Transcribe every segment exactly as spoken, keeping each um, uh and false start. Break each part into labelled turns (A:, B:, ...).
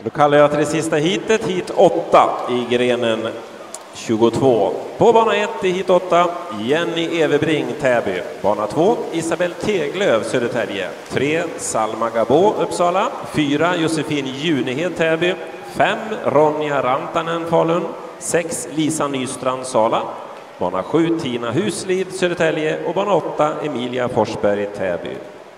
A: Då kallar jag till det sista hitet, hit åtta i grenen tjugotvå. På bana ett i hit åtta, Jenny Everbring, Täby. Bana två, Isabel Teglöf, Södertälje. tre, Salma Gabo, Uppsala. fyra, Josefin Junehed, Täby. fem, Ronja Rantanen, Falun. sex, Lisa Nystrand, Sala. Bana sju, Tina Huslid, Södertälje. Och bana åtta, Emilia Forsberg, Täby.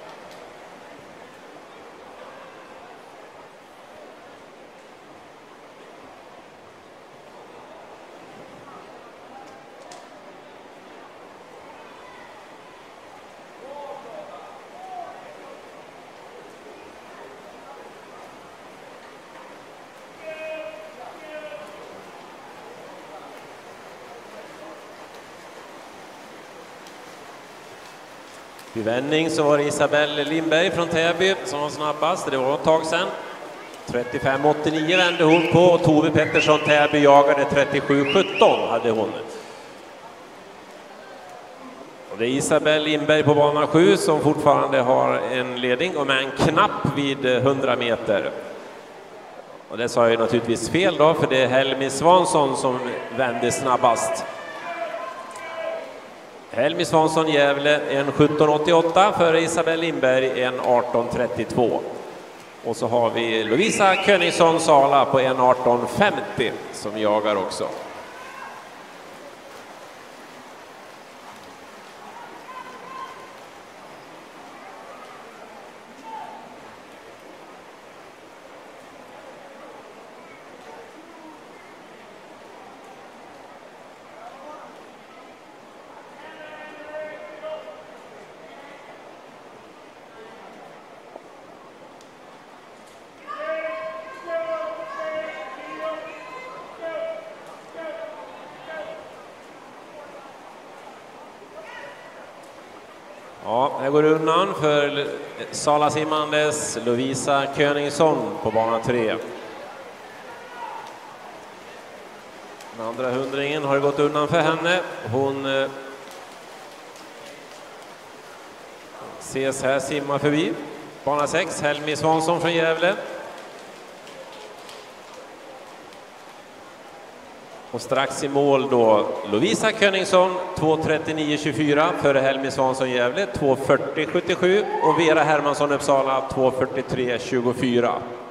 A: Vid vändning så var det Isabelle Lindberg från Täby som var snabbast. Det var ett tag sedan. trettiofem åttionio vände hon på och Tove Pettersson, Täby, jagade trettiosju sjutton hade hon. Och det är Isabelle Lindberg på bana sju som fortfarande har en ledning och med en knapp vid hundra meter. Och det sa jag ju naturligtvis fel då, för det är Helmi Svansson som vände snabbast. Helmi Svansson Gävle en sjutton åttioåtta före Isabelle Lindberg en arton trettiotvå. Och så har vi Lovisa Königsson Sala på en arton femtio som jagar också. Ja, det går undan för Sala simmandes Lovisa Königsson på bana tre. Den andra hundringen har gått undan för henne. Hon eh, ses här simma förbi. Bana sex, Helmi Svansson från Gävle. Och strax i mål då Lovisa Königsson två trettionio tjugofyra före Helmi Svansson Gävle två fyrtio sjuttiosju och Vera Hermansson Uppsala två fyrtiotre tjugofyra.